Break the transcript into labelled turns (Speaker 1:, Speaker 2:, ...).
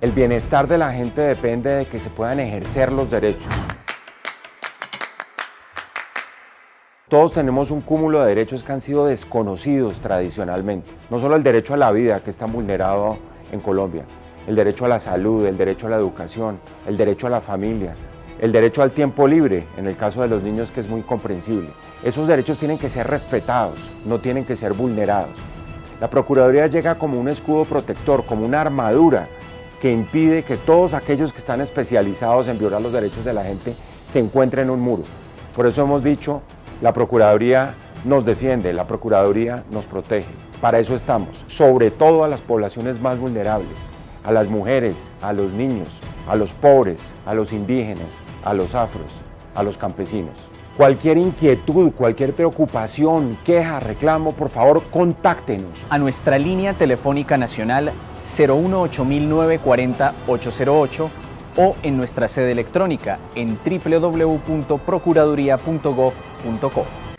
Speaker 1: El bienestar de la gente depende de que se puedan ejercer los derechos. Todos tenemos un cúmulo de derechos que han sido desconocidos tradicionalmente. No solo el derecho a la vida, que está vulnerado en Colombia, el derecho a la salud, el derecho a la educación, el derecho a la familia, el derecho al tiempo libre, en el caso de los niños, que es muy comprensible. Esos derechos tienen que ser respetados, no tienen que ser vulnerados. La Procuraduría llega como un escudo protector, como una armadura que impide que todos aquellos que están especializados en violar los derechos de la gente se encuentren en un muro. Por eso hemos dicho, la Procuraduría nos defiende, la Procuraduría nos protege. Para eso estamos, sobre todo a las poblaciones más vulnerables, a las mujeres, a los niños, a los pobres, a los indígenas, a los afros, a los campesinos. Cualquier inquietud, cualquier preocupación, queja, reclamo, por favor, contáctenos.
Speaker 2: A nuestra línea telefónica nacional 018-940-808 o en nuestra sede electrónica en www.procuraduría.gov.co.